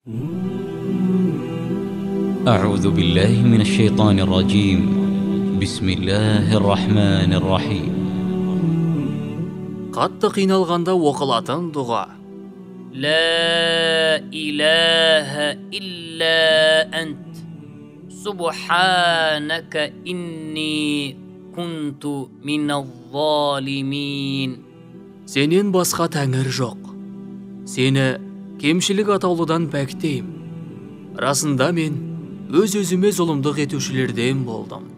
أعوذ بالله من الشيطان الرجيم. بسم الله الرحمن الرحيم. Қатты қиналғанда оқылатын дұға. لا إله إلا أنت سبحانك إني كنت من الظالمين. Сенен басқа тәңір жоқ. Сені кемшілік атаулыдан пәктеймін. Расында мен өз-өзіме зұлымдық етушілерден болдым.